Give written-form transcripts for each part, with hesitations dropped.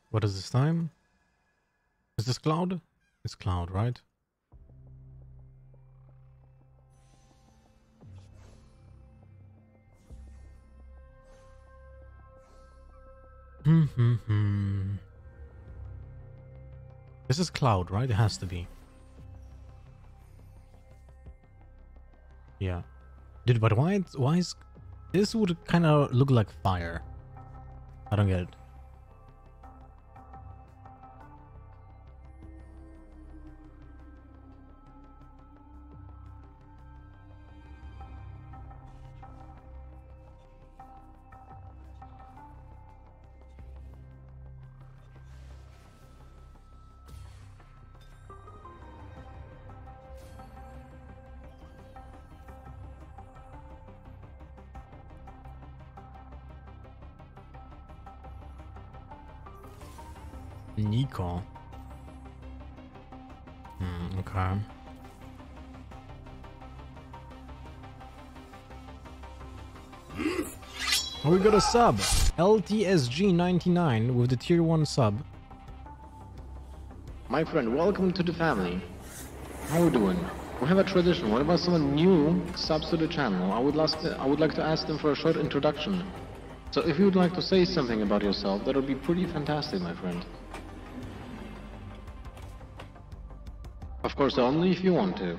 What is this time? Is this Cloud? It's Cloud, right? This is Cloud, right? It has to be. Yeah. Dude, but why is... This would kind of look like fire. I don't get it. Nico. Okay. Oh, we got a sub. LTSG99 with the tier 1 sub. My friend, welcome to the family. How are you doing? We have a tradition. Whenever someone new subs to the channel, I would like to ask them for a short introduction. So if you would like to say something about yourself, that would be pretty fantastic, my friend. Of course, only if you want to.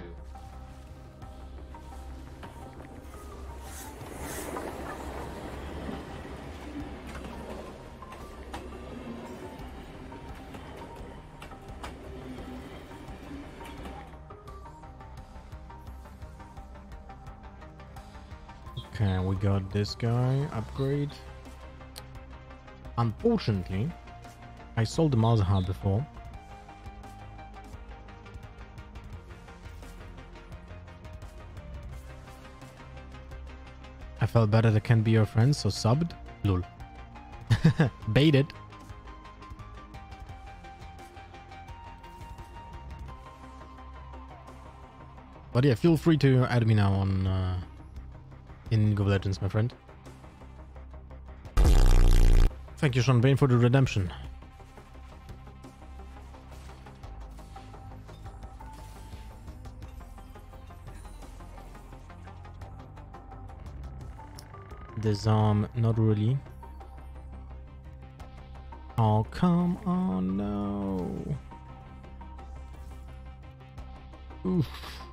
Okay, we got this guy. Upgrade. Unfortunately, I sold the Malzahar before. I felt better that can be your friend, so subbed. Lol. Baited. But yeah, feel free to add me now on in Go Legends, my friend. Thank you, Sean Bain, for the redemption. Disarm, not really. Oh, come on, no. Oof.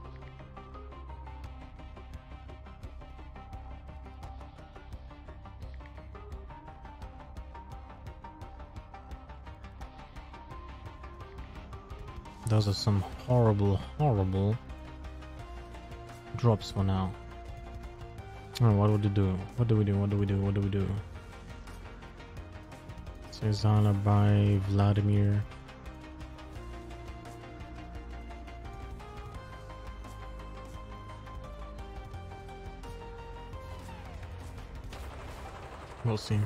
Those are some horrible, horrible drops for now. Oh, what would you do? What do we do? What do we do? What do we do? Cezana by Vladimir. We'll see.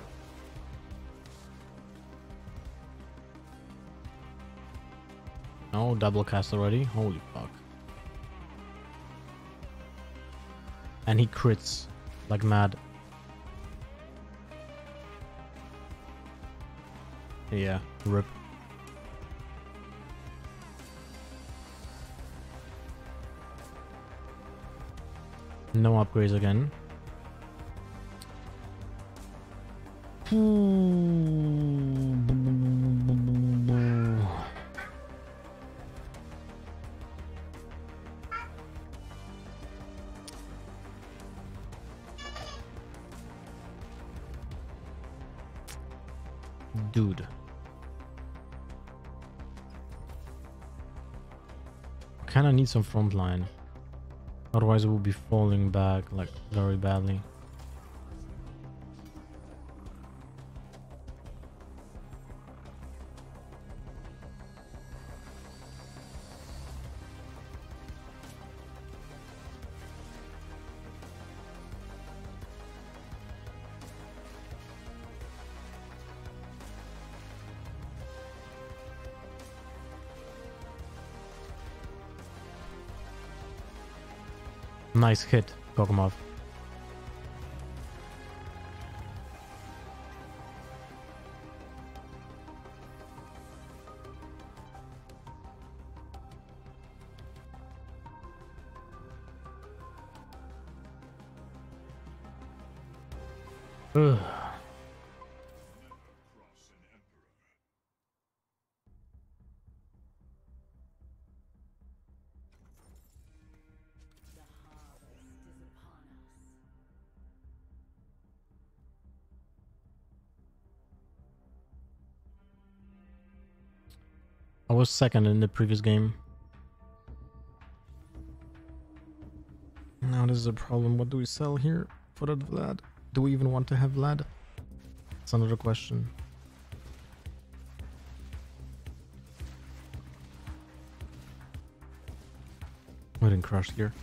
Oh, double cast already? Holy fuck. And he crits like mad. Yeah, rip. No upgrades again. Dude. Kinda need some front line. Otherwise it will be falling back like very badly. Nice hit, Gogomov. Ugh. I was second in the previous game. Now this is a problem. What do we sell here for that Vlad? Do we even want to have Vlad? That's another question. We didn't crush here.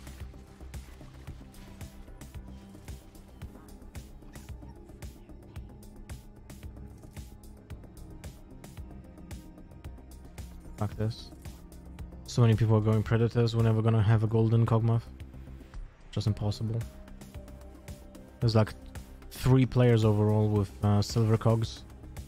Fuck this. So many people are going Predators. We're never gonna have a golden Cogmuff. Just impossible. There's like 3 players overall with silver cogs.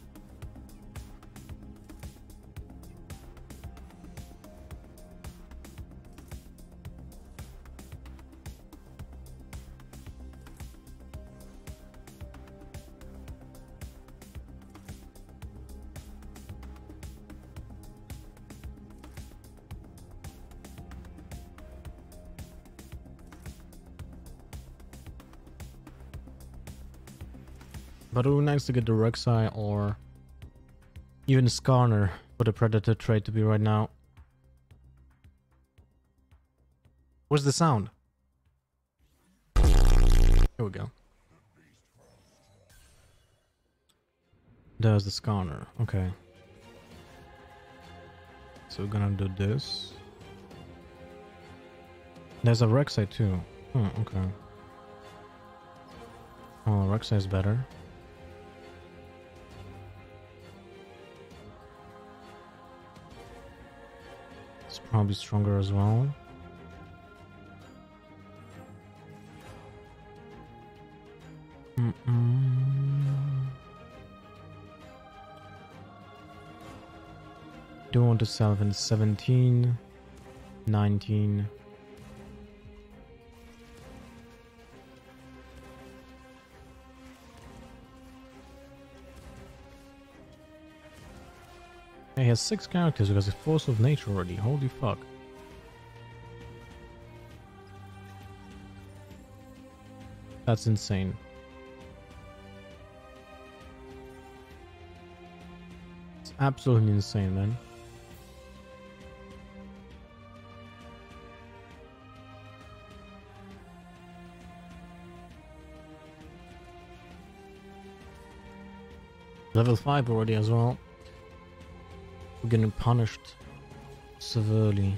But it would be nice to get the Rek'Sai or even Skarner for the Predator trade to be right now. Where's the sound? Here we go. There's the Skarner. Okay. So we're gonna do this. There's a Rek'Sai too. Oh, okay. Oh, Rek'Sai is better. It's probably stronger as well. Do want to sell in 17, 19. He has 6 characters because it's Force of Nature already. Holy fuck. That's insane. It's absolutely insane, man. Level 5 already as well. We're getting punished severely.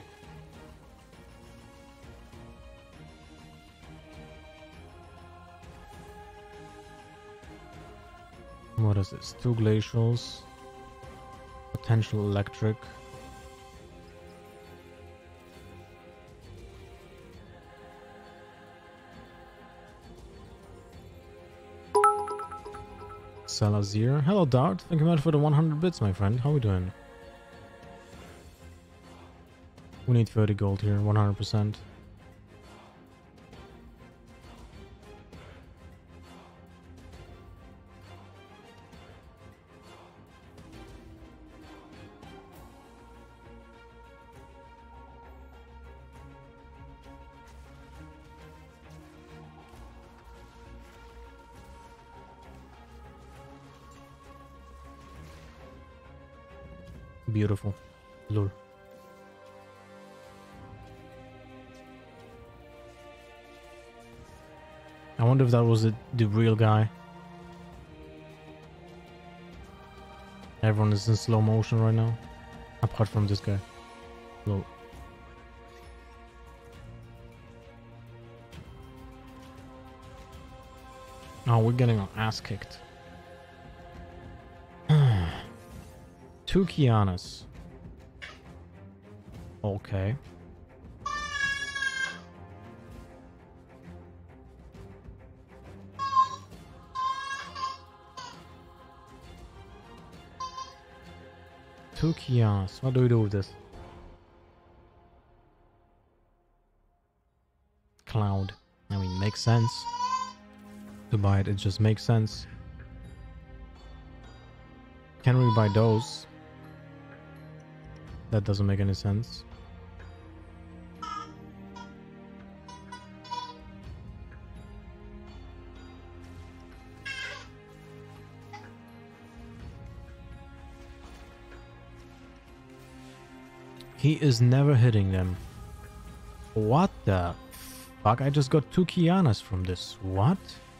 What is this? 2 glacials. Potential electric. Salazir. Hello Dart. Thank you much for the 100 bits, my friend. How are we doing? We need 30 gold here, 100%. Beautiful. Lure. I wonder if that was the real guy. Everyone is in slow motion right now. Apart from this guy. Low. Oh, we're getting our ass kicked. 2 Kianas. Okay. Two Kianas. What do we do with this? Cloud. I mean, makes sense. To buy it, it just makes sense. Can we buy those? That doesn't make any sense. He is never hitting them. What the fuck? I just got 2 Kianas from this. What?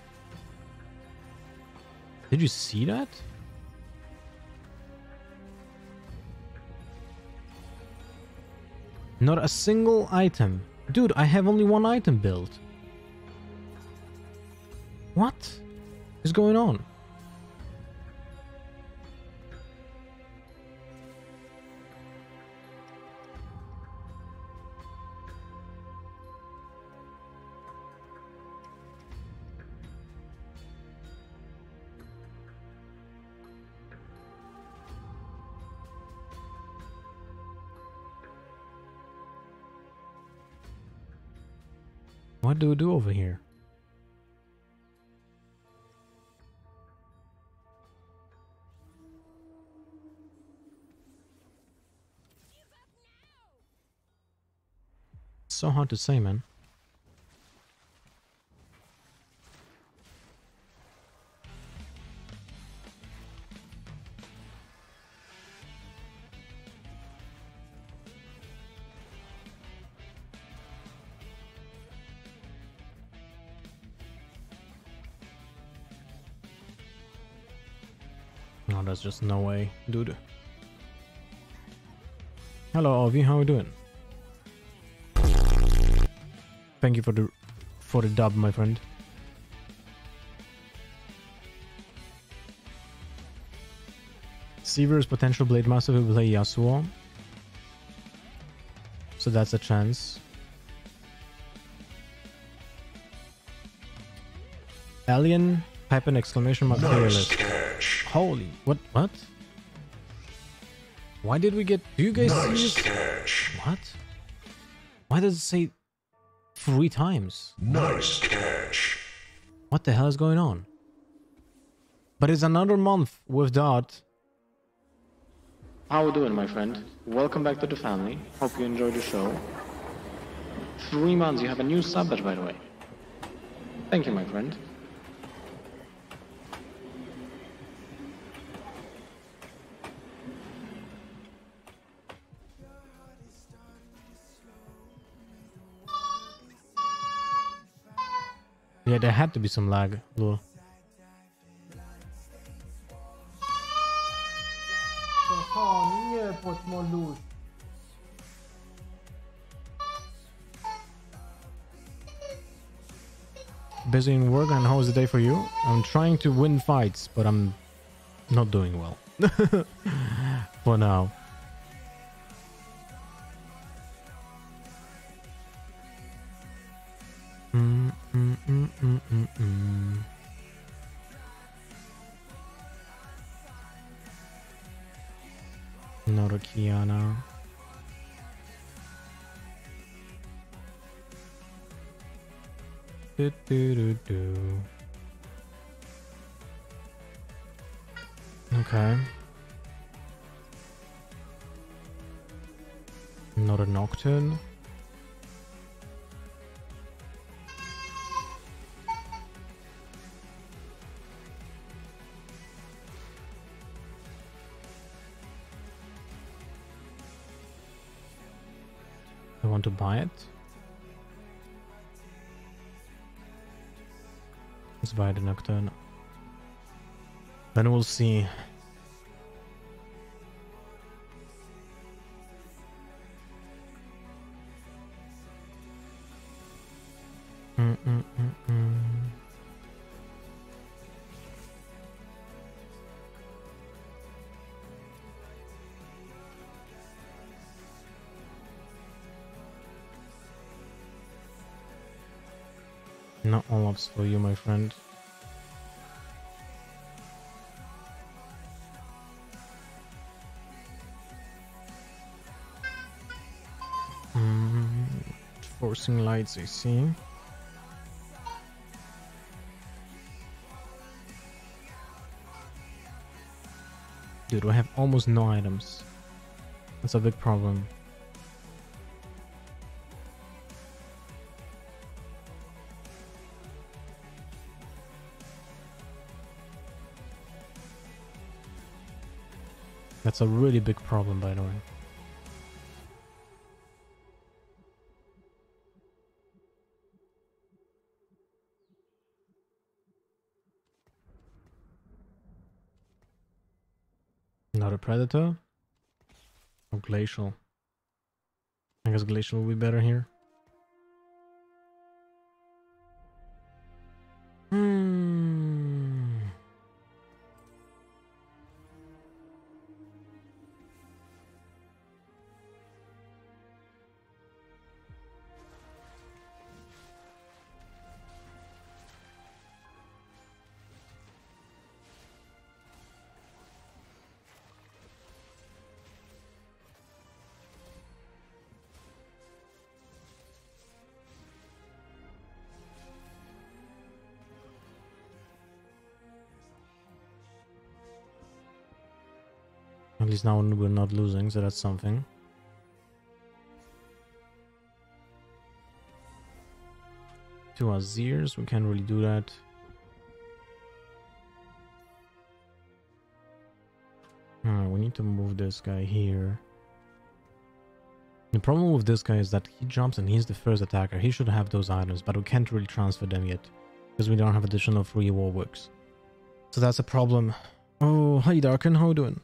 Did you see that? Not a single item. Dude, I have only 1 item built. What is going on? What do we do over here? It's so hard to say, man. No, there's just no way, dude. Hello, Ovi, how are you doing? Thank you for the dub, my friend. Seaver's potential Blade Master will play Yasuo, so that's a chance. Alien, type an exclamation mark nice catch. Holy, what? Why did we get... Do you guys nice see catch. What? Why does it say 3 times? Nice catch. What the hell is going on? But it's another month with that. How are you doing, my friend? Welcome back to the family. Hope you enjoyed the show. 3 months, you have a new sub badge, by the way. Thank you, my friend. Yeah, there had to be some lag, lol. Busy in work, and how was the day for you? I'm trying to win fights, but I'm not doing well. For now. Not a Kiana. Do, do, do, do. Okay. Not a Nocturne. I want to buy it. Let's buy the Nocturne. Then we'll see. Not all ups for you, my friend. Forcing lights, I see. Dude, we have almost no items. That's a big problem. That's a really big problem, by the way. Not a predator? Or glacial? I guess glacial will be better here. At least now we're not losing, so that's something. Two Azirs, we can't really do that. Alright, we need to move this guy here. The problem with this guy is that he jumps and he's the first attacker. He should have those items, but we can't really transfer them yet because we don't have additional free warworks. So that's a problem. Oh, hi Darken, how you doing?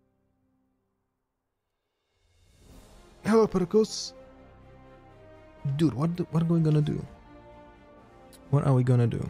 Hello, Percos. Dude, what are we gonna do? What are we gonna do?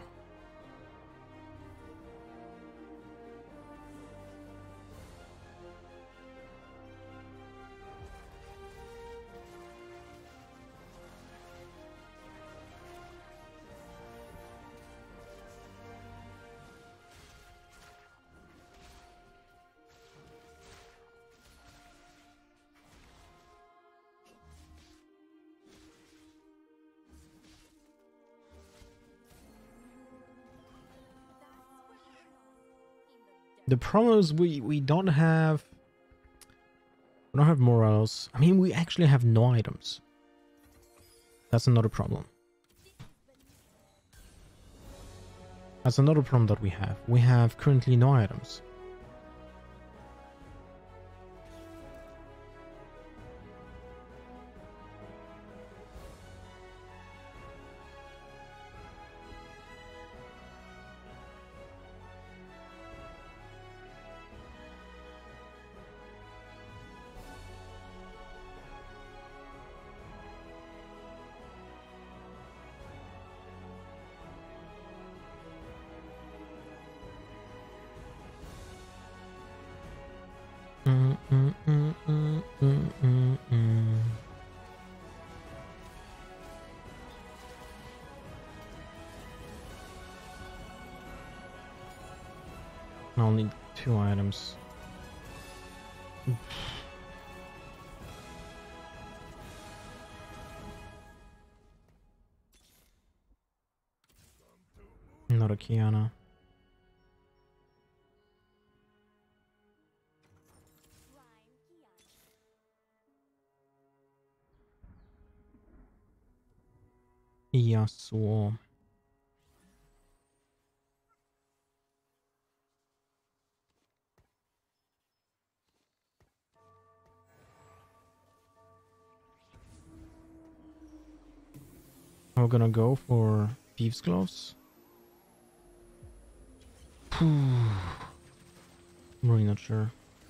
The problem is we don't have morals. I mean, we actually have no items. That's another problem. That's another problem that we have. We have currently no items. I'll need 2 items. Not a Kiana. Yasuo. We're gonna go for Thieves' Gloves. I'm really not sure.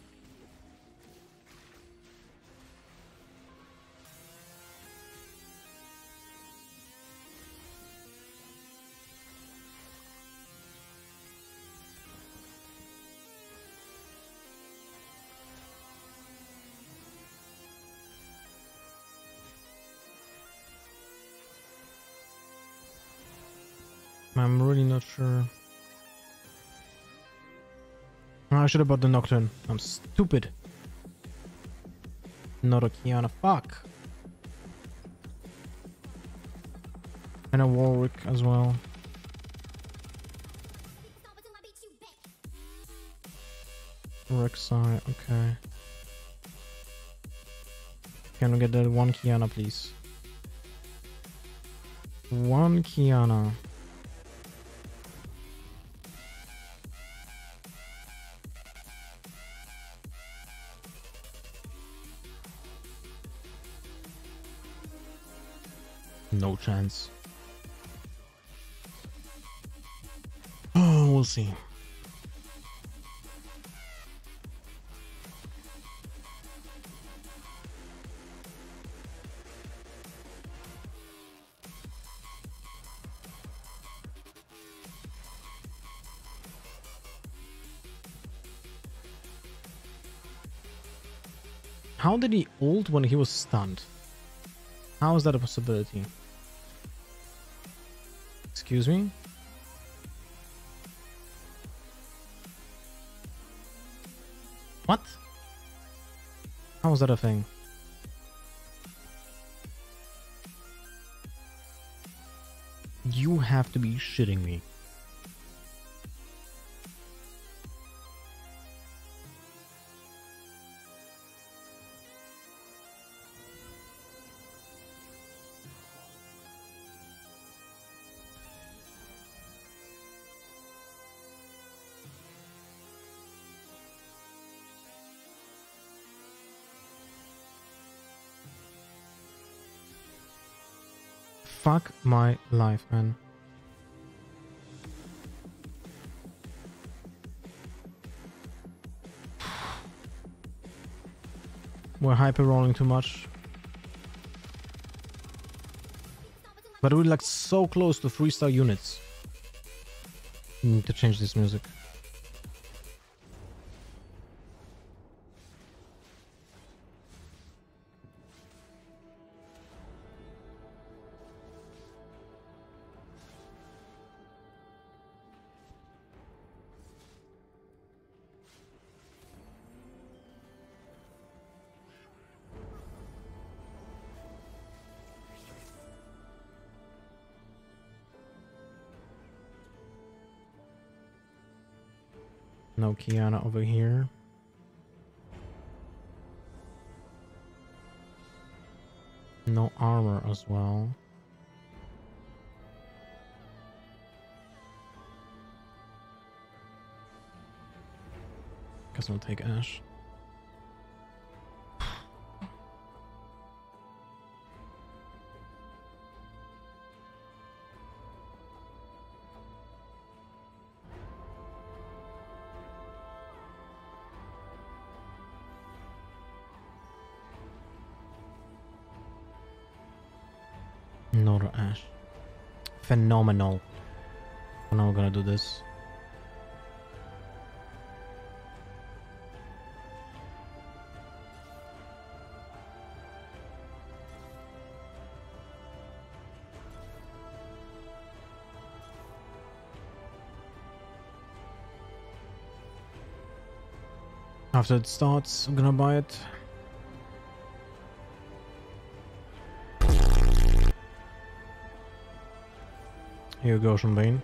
I'm really not sure. Oh, I should have bought the Nocturne. I'm stupid. Not a Kiana. Fuck. And a Warwick as well. Rek'Sai, okay. Can we get that one Kiana, please? One Kiana. No chance. Oh, we'll see. How did he ult when he was stunned? How is that a possibility? Excuse me? What? How is that a thing? You have to be shitting me. Fuck my life, man. We're hyper rolling too much. But we're like so close to 3-star units. Need to change this music. No Kiana over here. No armor as well. Guess I'll take Ashe. Another Ashe. Phenomenal. Now we're gonna do this. After it starts, I'm gonna buy it. Here you go, Shambane.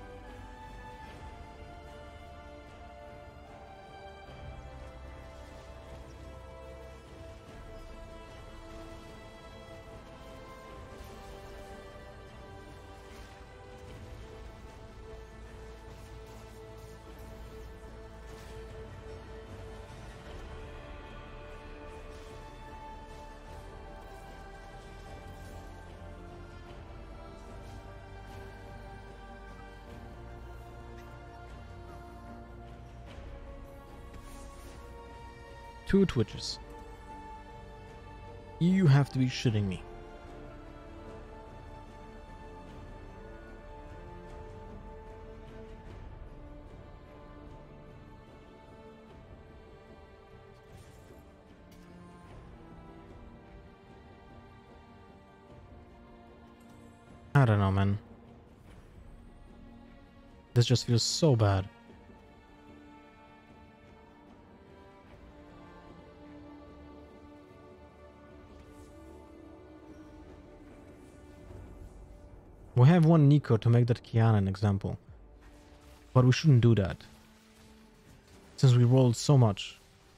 Two Twitches. You have to be shitting me. I don't know, man. This just feels so bad. We have one Nico to make that Kiana an example. But we shouldn't do that. Since we rolled so much.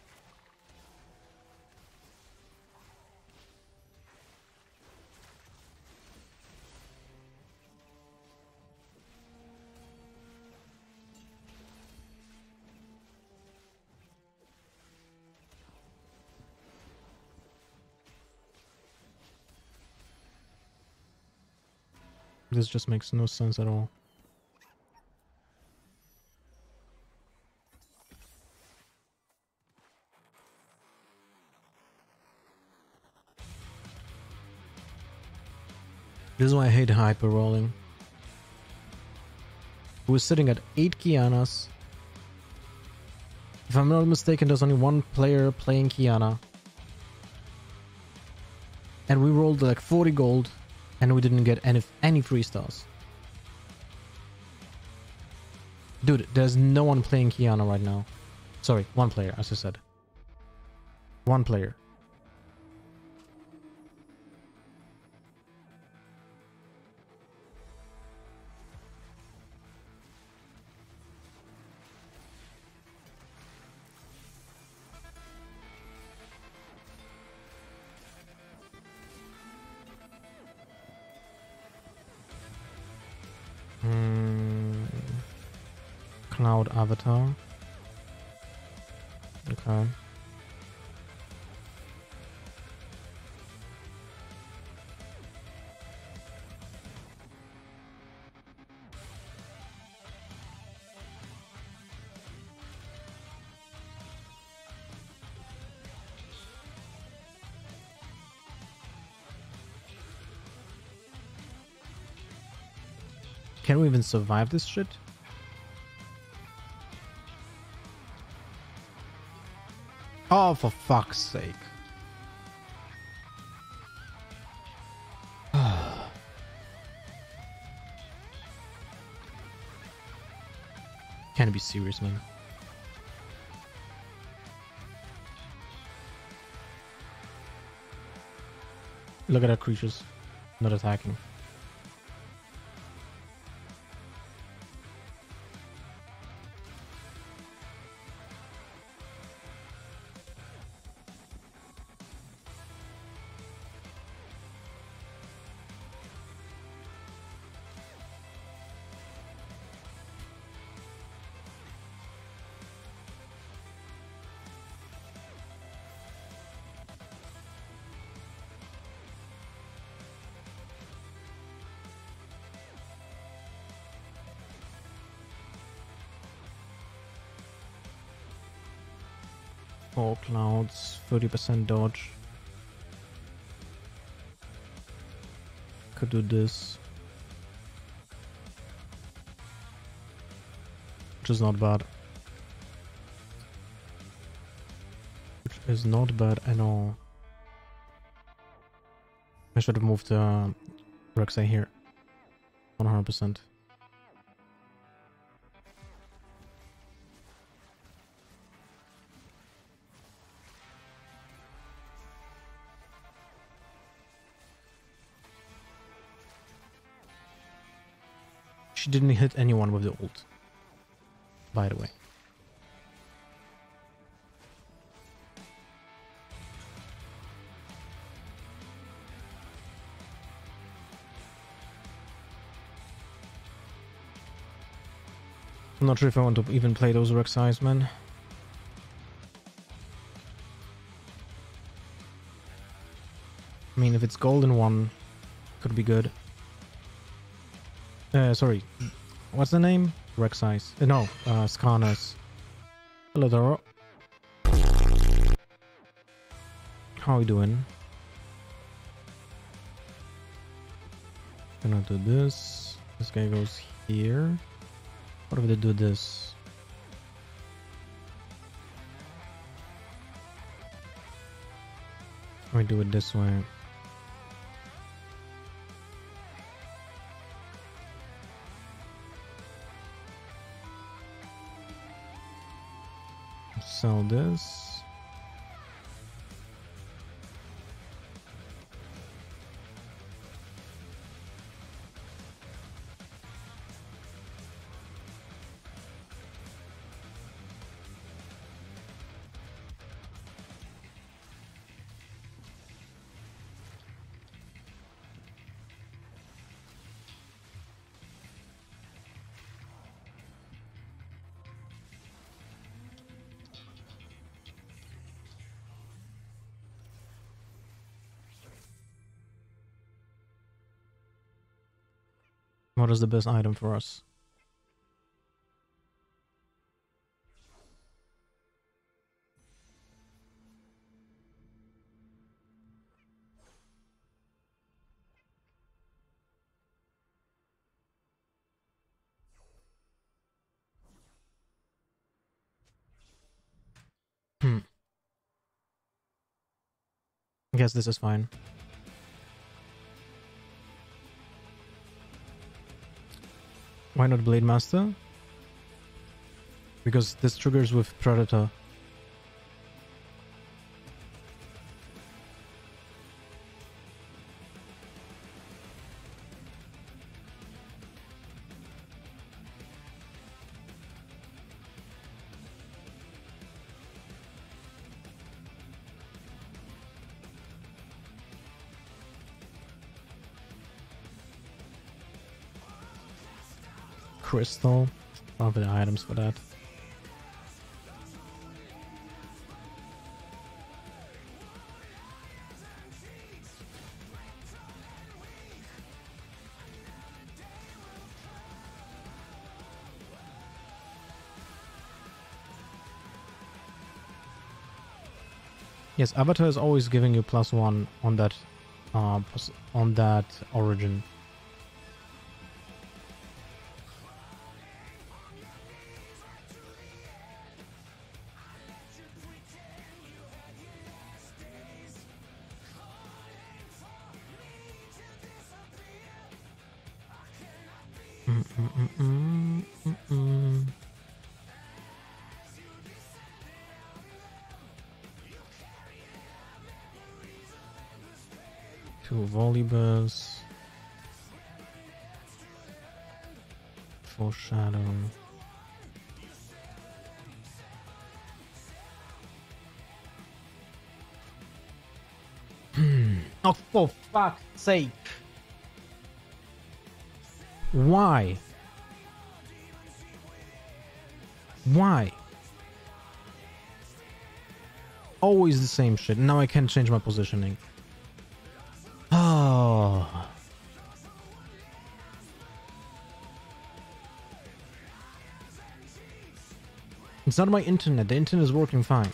This just makes no sense at all. This is why I hate hyper rolling. We're sitting at 8 Kianas. If I'm not mistaken, there's only one player playing Kiana. And we rolled like 40 gold. And we didn't get any 3 stars. Dude, there's no one playing Kiana right now. Sorry, one player, as I said. One player. Cloud avatar. Okay. Can we even survive this shit? Oh, for fuck's sake. Can't be serious, man. Look at our creatures not attacking. Four clouds, 30% dodge. Could do this. Which is not bad. Which is not bad at all. I should have moved Rek'Sai here. 100%. She didn't hit anyone with the ult, by the way. I'm not sure if I want to even play those Rek'Sais, man. I mean, if it's golden one, could be good. Sorry. What's the name? Rek'Sais. No, Skarnas. Hello there. How are we doing? Gonna do this. This guy goes here. What if they do this? We do it this way. Sell this. What is the best item for us? I guess this is fine. Why not Blade Master? Because this triggers with Predator. Crystal. I'll have the items for that. Yes, Avatar is always giving you +1 on that origin. Two volleyball. Foreshadow. Oh, for fuck's sake. Why? Why? Always the same shit. Now I can't change my positioning. Oh. It's not my internet. The internet is working fine.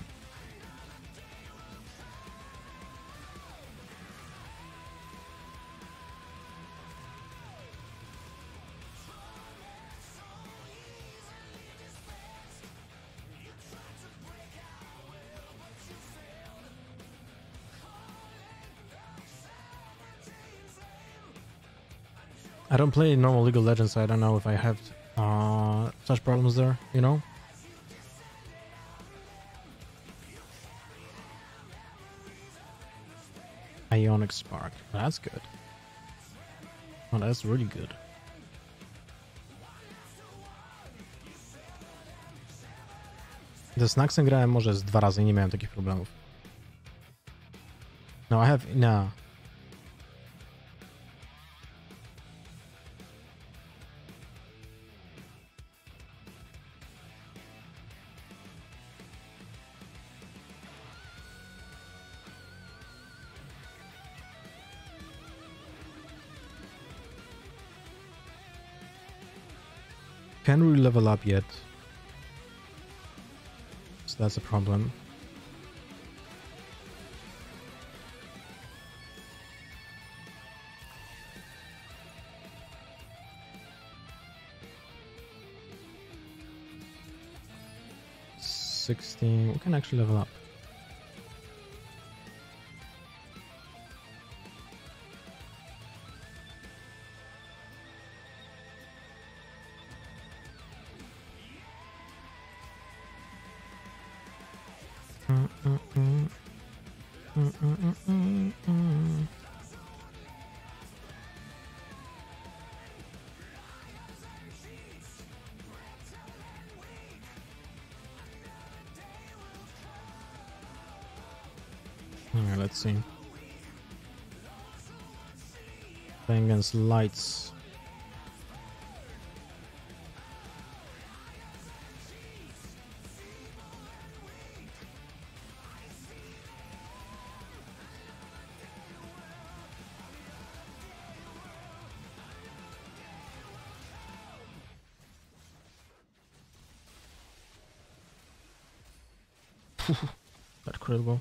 I don't play normal League of Legends, so I don't know if I have such problems there, you know? Ionic Spark. That's good. Oh, that's really good. Ze Snacksem grałem może z 2 razy i nie miałem takich problemów. No, I have... No. Can't really level up yet, so that's a problem. We can actually level up. Alright, let's see. Playing against lights. That critical.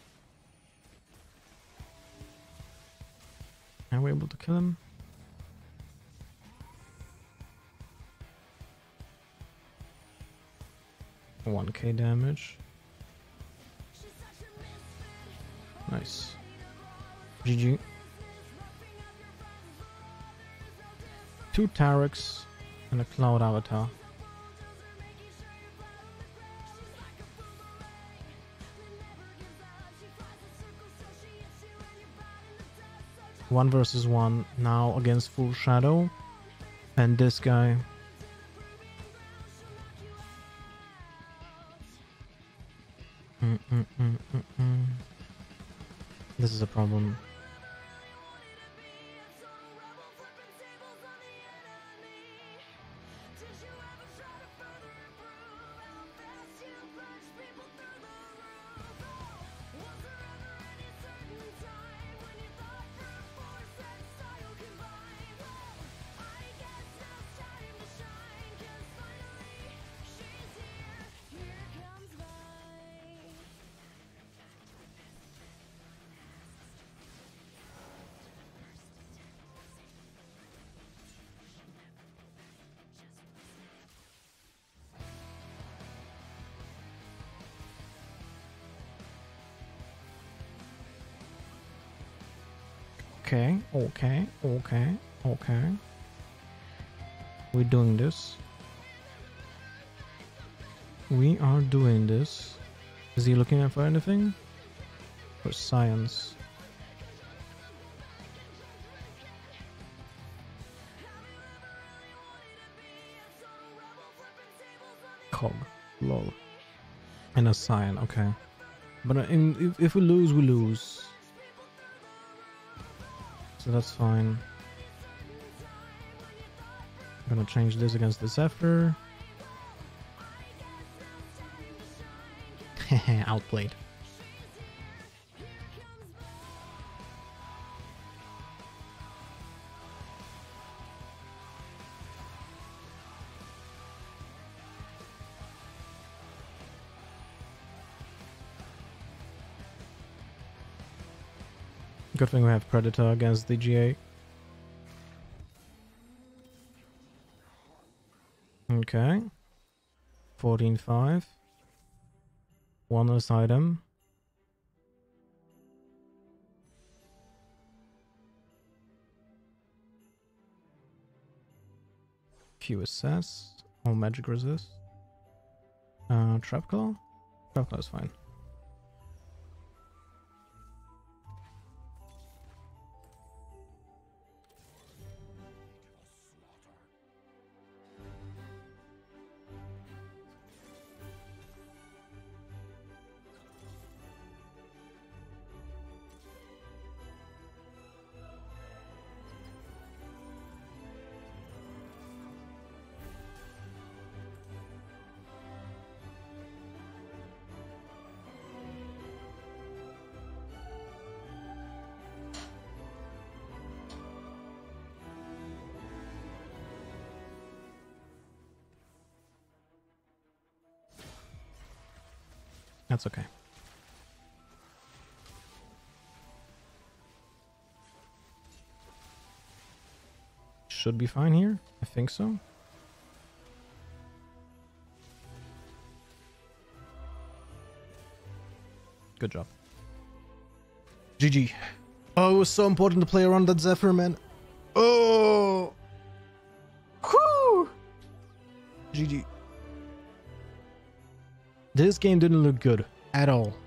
Are we able to kill him? $1k damage. Nice. GG. 2 Tarics and a Cloud Avatar. One versus one now against Full Shadow and this guy. This is a problem. Okay. We're doing this. We are doing this. Is he looking out for anything? For science. Cog. Lol. And a cyan, okay. But if we lose, we lose. So that's fine. I'm gonna change this against the Zephyr. Outplayed. Good thing we have Predator against the GA. Okay. 14-5. One less item. QSS. Oh, magic resist. Trap Claw? Trap Claw is fine. That's okay. Should be fine here. I think so. Good job. GG. Oh, it was so important to play around that Zephyr, man. Oh! Whew! GG. This game didn't look good at all.